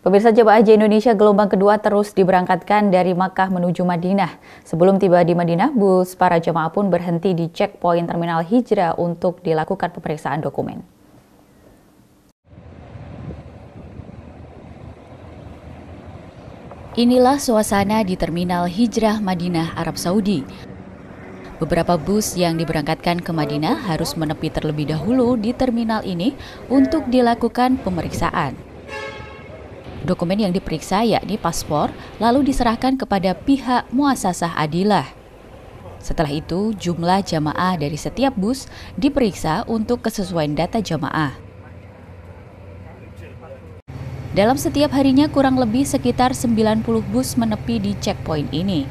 Pemirsa, jemaah haji Indonesia gelombang kedua terus diberangkatkan dari Makkah menuju Madinah. Sebelum tiba di Madinah, bus para jemaah pun berhenti di checkpoint terminal Hijrah untuk dilakukan pemeriksaan dokumen. Inilah suasana di terminal Hijrah Madinah, Arab Saudi. Beberapa bus yang diberangkatkan ke Madinah harus menepi terlebih dahulu di terminal ini untuk dilakukan pemeriksaan. Dokumen yang diperiksa yakni paspor, lalu diserahkan kepada pihak Muasasah Adilah. Setelah itu, jumlah jamaah dari setiap bus diperiksa untuk kesesuaian data jamaah. Dalam setiap harinya kurang lebih sekitar 90 bus menepi di checkpoint ini.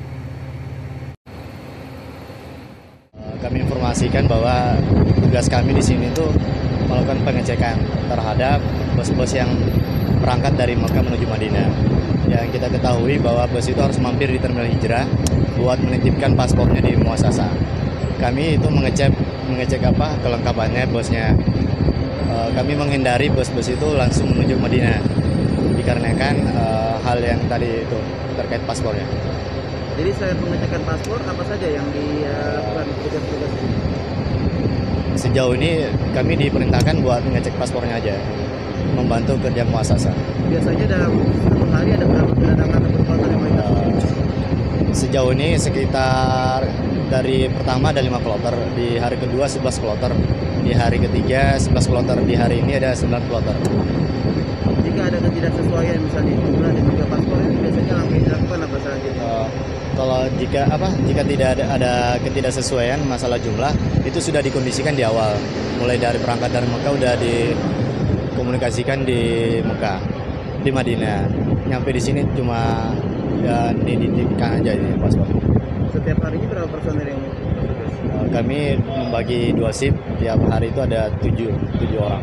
Kami informasikan bahwa tugas kami di sini tuh melakukan pengecekan terhadap bus-bus yang berangkat dari Makkah menuju Madinah. Yang kita ketahui bahwa bus itu harus mampir di terminal Hijrah buat menitipkan paspornya di muasasah. Kami itu mengecek kelengkapannya busnya. Kami menghindari bus-bus itu langsung menuju Madinah dikarenakan hal yang tadi itu terkait paspornya. Jadi selain pengecekan paspor, apa saja yang dilakukan tugas-tugas ini? Sejauh ini kami diperintahkan buat mengecek paspornya aja, membantu kerja muasasah. Biasanya dalam satu hari ada berapa kedatangan atau berapa yang mereka? Sejauh ini sekitar dari pertama ada 5 kloter, di hari kedua 11 kloter, di hari ketiga 11 kloter, di hari ini ada 9 kloter. Jika ada ketidaksesuaian misalnya jumlah dan juga paspor, biasanya langkah yang dilakukan apa saja? Kalau jika tidak ada ketidaksesuaian masalah jumlah, itu sudah dikondisikan di awal. Mulai dari berangkat dari Mekah udah dikomunikasikan di Mekah, di Madinah. Nyampe di sini cuma ya dititipkan aja ini paspor. Setiap harinya berapa personel yang bertugas? Kami membagi 2 shift, tiap hari itu ada 7 orang.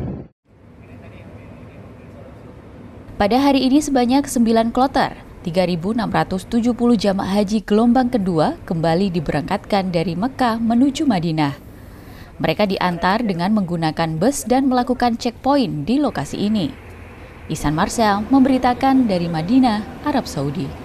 Pada hari ini sebanyak 9 kloter, 3.670 jamaah haji gelombang kedua kembali diberangkatkan dari Mekah menuju Madinah. Mereka diantar dengan menggunakan bus dan melakukan checkpoint di lokasi ini. Ihsan Marcel memberitakan dari Madinah, Arab Saudi.